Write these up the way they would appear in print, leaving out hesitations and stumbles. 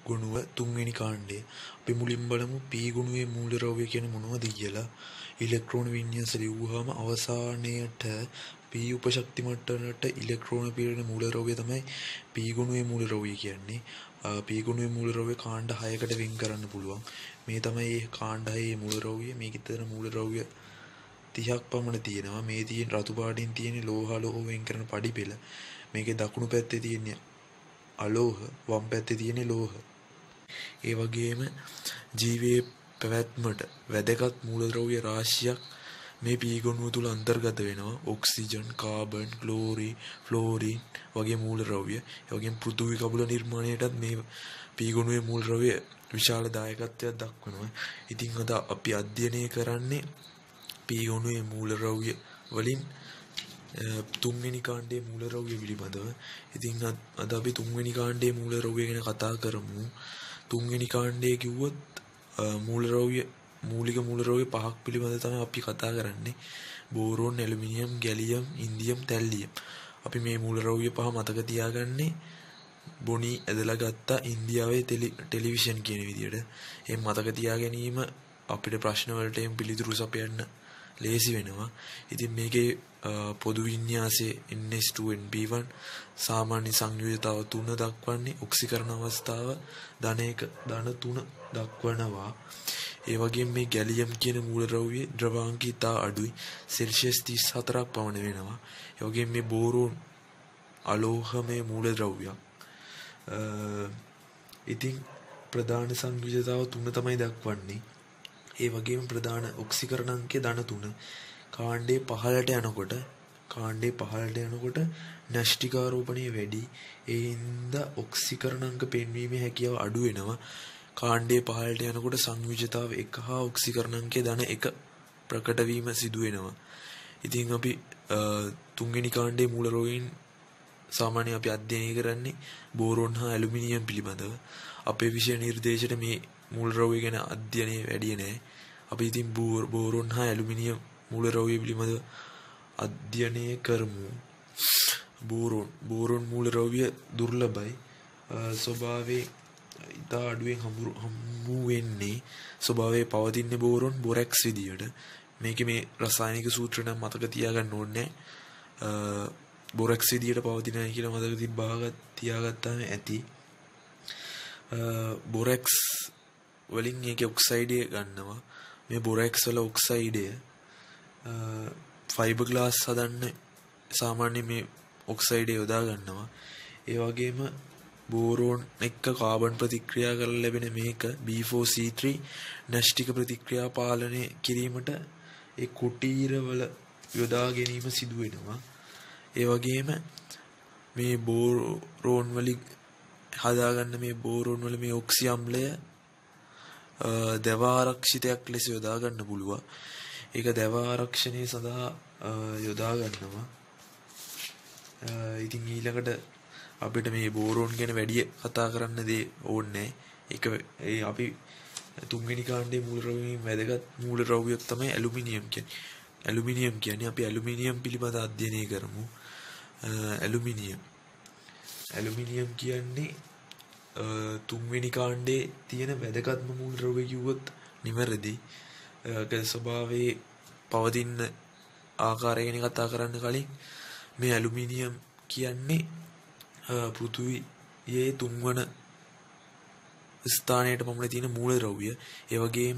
ගුණුව තුන්වෙනි කාණ්ඩය. අපි මුලින් බලමු P ගුණුවේ මූලද්‍රව්‍ය කියන්නේ මොනවද කියලා. ඉලෙක්ට්‍රෝන වින්‍යාස ලියුවාම අවසානයේට P උපශක්ති මට්ටමට ඉලෙක්ට්‍රෝන පිරෙන මූලද්‍රව්‍ය තමයි P ගුණුවේ මූලද්‍රව්‍ය කියන්නේ. P ගුණුවේ මූලද්‍රව්‍ය කාණ්ඩ 6කට වෙන් කරන්න පුළුවන්. මේ තමයි මේ කාණ්ඩ 6 මූලද්‍රව්‍ය. මේකේ මූලද්‍රව්‍ය 30ක් පමණ තියෙනවා. මේ තියෙන රතු පාටින් තියෙන ලෝහ වෙන් කරන පඩි පෙළ. මේකේ දකුණු පැත්තේ තියෙන අලෝහ, වම් පැත්තේ තියෙන ලෝහ. ඒ වගේම ජීවයේ පැවැත්මට වැදගත් මූලද්‍රව්‍ය රාශියක් මේ P ගුණුව තුල අන්තර්ගත වෙනවා. ඔක්සිජන්, කාබන්, ක්ලෝරින්, ෆ්ලෝරින් වගේ මූලද්‍රව්‍ය. ඒ වගේම පෘථිවි කබල නිර්මාණයටත් මේ P ගුණුවේ මූලද්‍රව්‍ය විශාල දායකත්වයක් දක්වනවා. ඉතින් අද අපි අධ්‍යයනය කරන්නේ P ගුණුවේ මූලද්‍රව්‍ය වලින් තුන්වෙනි කාණ්ඩයේ මූලද්‍රව්‍ය පිළිබඳව. ඉතින් අද අපි තුන්වෙනි කාණ්ඩයේ මූලද්‍රව්‍ය ගැන කතා කරමු. තුන්වෙනි කාණ්ඩයේ කිව්වොත් මූලික මූලද්‍රව්‍ය පහක් පිළිබඳව තමයි අපි කතා කරන්නේ. Boron, aluminium, gallium, indium, thallium. අපි මේ මූලද්‍රව්‍ය පහ මතක තියාගන්නේ බොනි ඇදලා ගත්ත ඉන්දියාවේ ටෙලිවිෂන් කියන විදියට. ඒ මතක තියා ගැනීම අපිට ප්‍රශ්න වලට පිළිතුරු සපයන්න ලේසි වෙනවා. ඉතින් මේකේ පොදු වින්‍යාසයේ NH2NP1 සාමාන්‍ය සංයෝජතාව 3 දක්වන්නේ ඔක්සිකරණ අවස්ථාව ධන 1 ධන 3 දක්වනවා. ඒ වගේම මේ ගැලියම් කියන මූලද්‍රව්‍යයේ ද්‍රවාංකය ඉතා අඩුයි. සෙල්සියස් 34ක් පමණ වෙනවා. ඒ වගේම මේ බෝරෝන් අලෝහමය මූලද්‍රව්‍යයක්. ඉතින් ප්‍රධාන සංයෝජතාව 3 තමයි දක්වන්නේ. ඒ වගේම ප්‍රධාන ඔක්සිකරණ අංකය ධන 3. කාණ්ඩේ පහළට යනකොට න්‍යෂ්ටිකාරෝපණය වැඩි. ඒ හින්දා ඔක්සිකරණ අංක පෙන්වීමේ හැකියාව අඩු වෙනවා. කාණ්ඩේ පහළට යනකොට සංයෝජතාව 1 හා ඔක්සිකරණ අංකය ධන 1 ප්‍රකට වීම සිදු වෙනවා. ඉතින් අපි තුන්වෙනි කාණ්ඩයේ මූලද්‍රව්‍යයන් සාමාන්‍ය අපි අධ්‍යයනය කරන්නේ බෝරෝන් හා ඇලුමිනියම් පිළිබඳව. අපේ විෂය නිර්දේශයට මේ මූලද්‍රව්‍ය ගැන අධ්‍යයනය වැඩි නෑ. අපි ඉතින් බෝරෝන් හා ඇලුමිනියම් මූලද්‍රව්‍ය පිළිබඳව අධ්‍යයනය කරමු. බෝරෝන් මූලද්‍රව්‍ය දුර්ලභයි. ස්වභාවයේ ඉතා අඩුවෙන් හමු වෙන්නේ. ස්වභාවයේ පවතින බෝරෝන් බොරැක්ස් විදියට. මේකේ මේ රසායනික සූත්‍ර නම් මතක තියාගන්න ඕනේ නෑ. බොරැක්ස් විදියට පවතිනයි කියලා මතක තියාගත්තාම ඇති. බොරැක්ස් වලින් ඒකේ ඔක්සයිඩය ගන්නවා. මේ බොරැක්ස් වල ඔක්සයිඩය ෆයිබර් ග්ලාස් හදන්න සාමාන්‍ය මේ ඔක්සයිඩය යොදා ගන්නවා. ඒ වගේම බෝරෝන් එක්ක කාබන් ප්‍රතික්‍රියා කරලා ලැබෙන මේක B4C3 න්‍යෂ්ටික ප්‍රතික්‍රියා පාලනය කිරීමට ඒ කුටීරවල යොදා ගැනීම සිදු වෙනවා. ඒ වගේම මේ බෝරෝන් වලින් හදාගන්න මේ බෝරෝන් වල මේ ඔක්සි අම්ලය දවාරක්ෂිතයක් ලෙස යොදා ගන්න පුළුවන්. ඒක දවාරක්ෂණය සඳහා යොදා ගන්නවා. ඉතින් ඊළඟට අපිට මේ බෝරෝන් ගැන වැඩි කතා කරන්න දේ ඕනේ. ඒක අපි තුන්වෙනි කාණ්ඩයේ මූලද්‍රව්‍යයෙන් වැදගත් මූලද්‍රව්‍යයක් තමයි ඇලුමිනියම් කියන්නේ. ඇලුමිනියම් කියන්නේ අපි ඇලුමිනියම් පිළිබඳ අධ්‍යයනය කරමු. ඇලුමිනියම් කියන්නේ තුන්වෙනි කාණ්ඩයේ තියෙන වැදගත්ම මූලද්‍රව්‍ය කිව්වොත් නිවැරදි. ස්වභාවයේ පවතින ආකාරය ගැන කතා කරන්න කලින් මේ ඇලුමිනියම් කියන්නේ පෘථිවියේ තුන්වන ස්ථානයට පමණ තියෙන මූලද්‍රව්‍ය. ඒ වගේම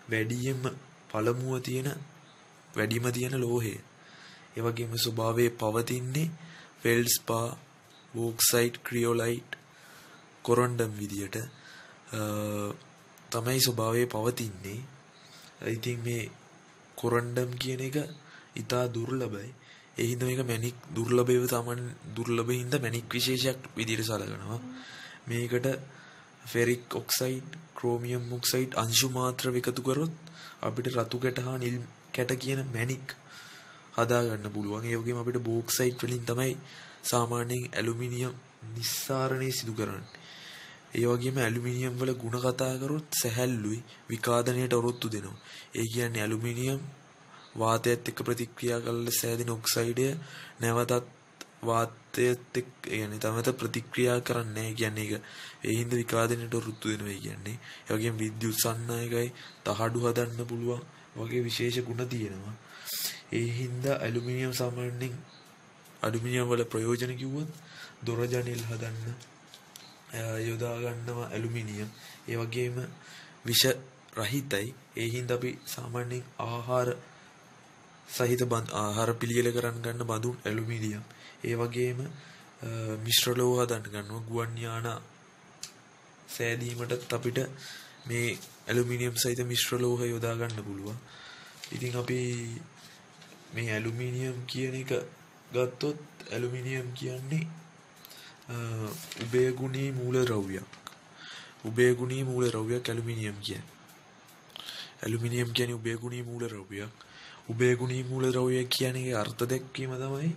වැඩිම තියෙන ලෝහය. ඒ වගේම ස්වභාවයේ පවතින්නේ ෆෙල්ඩ්ස්පා, බෝක්සයිට්, ක්‍රියොලයිට්, කොරොන්ඩම් විදියට තමයි ස්වභාවයේ පවතින්නේ. ඉතින් මේ කොරොන්ඩම් කියන එක ඉතා දුර්ලභයි. ඒ හින්දා මේක මැණික් දුර්ලභ හින්දා මැණික් විශේෂයක් විදියට සලකනවා. මේකට ෆෙරික් ඔක්සයිඩ්, ක්‍රෝමියම් ඔක්සයිඩ් අංශු මාත්‍ර එකතු කරොත් අපිට රතු කැට හා නිල් කැට කියන මැණික් හදා ගන්න පුළුවන්. ඒ වගේම අපිට බෝක්සයිට් වලින් තමයි සාමාන්‍යයෙන් ඇලුමිනියම් නිස්සාරණය සිදු කරන්නේ. ඒ වගේම ඇලුමිනියම් වල ಗುಣ කතා කරොත් සැහැල්ලුයි, විකාදනයට ඔරොත්තු දෙනවා. ඒ කියන්නේ ඇලුමිනියම් වාතයත් එක්ක ප්‍රතික්‍රියා කරලා සෑදෙන ඔක්සයිඩය නැවතත් වාතයත් එක්ක කියන්නේ තමත ප්‍රතික්‍රියා කරන්නේ නැහැ කියන්නේ ඒක. ඒ හින්දා විකාදනයට රුතු වෙනවා කියන්නේ. ඒ වගේම විද්‍යුත් සන්නායකයි තහඩු හදන්න පුළුවන් වගේ විශේෂ ගුණ තියෙනවා. ඒ හින්දා ඇලුමිනියම් සාමාන්‍යයෙන් ඇලුමිනියම් වල ප්‍රයෝජන කිව්වොත් දොර ජනෙල් හදන්න යොදා ගන්නවා ඇලුමිනියම්. ඒ වගේම විෂ රහිතයි. ඒ හින්දා අපි සාමාන්‍යයෙන් ආහාර සහිත ආහාර පිළියෙල කරන්න ගන්න බඳුන් ඇලුමිනියම්. ඒ වගේම මිශ්‍ර ලෝහ හදන්න ගන්නවා ගුවන් යාන සෑදීමටත් අපිට මේ ඇලුමිනියම් සහිත මිශ්‍ර ලෝහ යොදා ගන්න පුළුවන්. ඉතින් අපි මේ ඇලුමිනියම් කියන එක ගත්තොත් ඇලුමිනියම් කියන්නේ උභයගුණී මූලද්‍රව්‍යයක්. උභයගුණී මූලද්‍රව්‍යයක් ඇලුමිනියම් කියන්නේ. ඇලුමිනියම් කියන්නේ උභයගුණී මූලද්‍රව්‍යයක්. උභයගුණී මූලද්‍රව්‍ය කියන්නේ අර්ථ දැක්වීම තමයි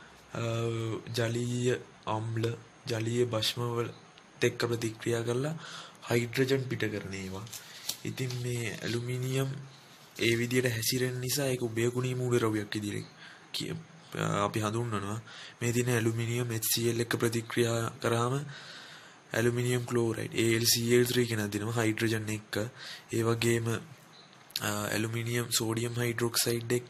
ජලීය අම්ල ජලීය භස්ම වලට එක්ක ප්‍රතික්‍රියා කරලා හයිඩ්‍රජන් පිට කරන ඒවා. ඉතින් මේ ඇලුමිනියම් ඒ විදිහට හැසිරෙන නිසා ඒක උභයගුණී මූලද්‍රව්‍යයක් විදිහට අපි හඳුන්වනවා. මේ දින ඇලුමිනියම් HCl එක්ක ප්‍රතික්‍රියා කරාම ඇලුමිනියම් ක්ලෝරයිඩ් AlCl3 කියන දෙනවා හයිඩ්‍රජන් එක්ක. ඒ වගේම ඇලුමිනියම් සෝඩියම් හයිඩ්‍රොක්සයිඩ් එක්ක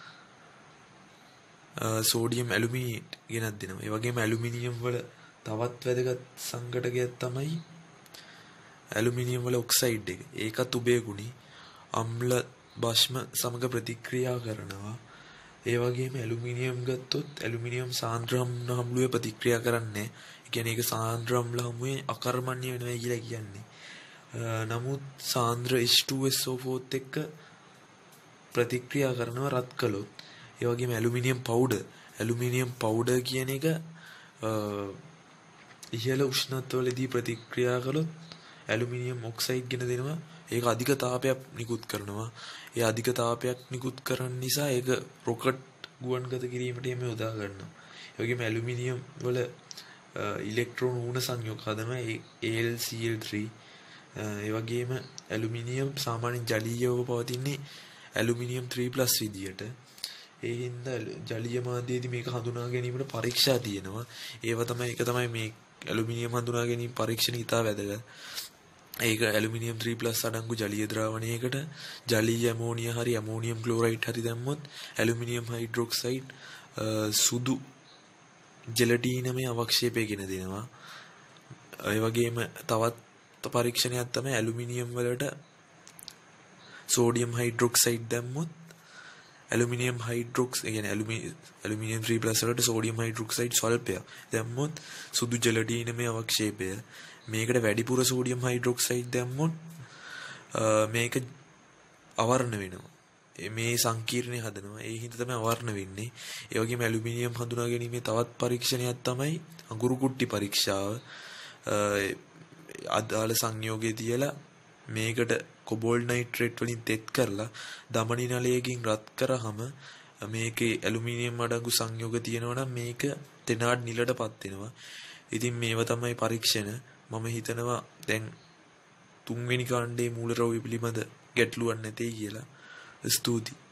සෝඩියම් ඇලුමිනේට් ගෙනත් දෙනවා. ඒ වගේම ඇලුමිනියම් වල තවත් වැදගත් සංඝටකයක් තමයි ඇලුමිනියම් වල ඔක්සයිඩ් එක. ඒකත් උභයගුණී අම්ල භස්ම සමග ප්‍රතික්‍රියා කරනවා. ඒ වගේම ඇලුමිනියම් ගත්තොත් ඇලුමිනියම් සාන්ද්‍ර හමුවේ ප්‍රතික්‍රියා කරන්නේ. ඒ කියන්නේ ඒක සාන්ද්‍ර අම්ල හමුවේ අකර්මණ්‍ය වෙනවා කියලා කියන්නේ. නමුත් සාන්ද්‍ර H2SO4 එක්ක ප්‍රතික්‍රියා කරනවා රත් කළොත්. ඒ වගේම ඇලුමිනියම් පවුඩර් කියන එක ඉහළ උෂ්ණත්වවලදී ප්‍රතික්‍රියා කළොත් ඇලුමිනියම් ඔක්සයිඩ් ගෙන දෙනවා. ඒක අධික තාපයක් නිකුත් කරනවා. ඒ අධික තාපයක් නිකුත් කරන නිසා ඒක රොකට් ගුවන්ගත කිරීමට එමෙ යොදා ගන්නවා. ඒ වගේම ඇලුමිනියම් වල ඉලෙක්ට්‍රෝන ඌන සංයෝග හදනවා AlCl3. ඒ වගේම ඇලුමිනියම් සාමාන්‍යයෙන් ජලීයව පවතින්නේ ඇලුමිනියම් 3+ විදියට. ඒ හින්දා ජලීය මාධ්‍යයේදී මේක හඳුනා ගැනීමට පරීක්ෂා තියෙනවා. ඒක තමයි මේ ඇලුමිනියම් හඳුනා ගැනීම පරීක්ෂණ ඉතා වැදගත්. ඒක ඇලුමිනියම් 3+ අඩංගු ජලීය ද්‍රාවණයකට ජලීය ඇමෝනියා හරි ඇමෝනියම් ක්ලෝරයිඩ් හරි දැම්මොත් ඇලුමිනියම් හයිඩ්‍රොක්සයිඩ් සුදු ජෙලටිනමය අවක්ෂේපය ගෙන දෙනවා. ඒ වගේම තවත් පරීක්ෂණයක් තමයි ඇලුමිනියම් වලට සෝඩියම් හයිඩ්‍රොක්සයිඩ් දැම්මොත් ඇලුමිනියම් හයිඩ්‍රොක්ස් කියන්නේ ඇලුමිනියම් 3+ වලට සෝඩියම් හයිඩ්‍රොක්සයිඩ් ස්වල්පයක් දැම්මොත් සුදු ජෙලටිනමය අවක්ෂේපය. මේකට වැඩිපුර සෝඩියම් හයිඩ්‍රොක්සයිඩ් දැම්මොත් මේක අවර්ණ වෙනවා. මේ සංකීර්ණය හදනවා. ඒ හින්දා තමයි අවර්ණ වෙන්නේ. ඒ වගේම ඇලුමිනියම් හඳුනා ගැනීමේ තවත් පරීක්ෂණයක් තමයි අඟුරු කුට්ටි පරීක්ෂාව. අදාළ සංයෝගයේ තියලා මේකට කොබෝල්ට් නයිට්‍රේට් වලින් තෙත් කරලා දමනි නලයකින් රත් කරාම මේකේ ඇලුමිනියම් අඩංගු සංයෝග තියෙනවා නම් මේක තෙනාඩ් නිලටපත් වෙනවා. ඉතින් මේවා තමයි පරීක්ෂණ. මම හිතනවා දැන් 3 වෙනි කාණ්ඩයේ මූලද්‍රව්‍ය පිළිබඳ ගැටලුවක් නැtei කියලා. ස්තුතියි.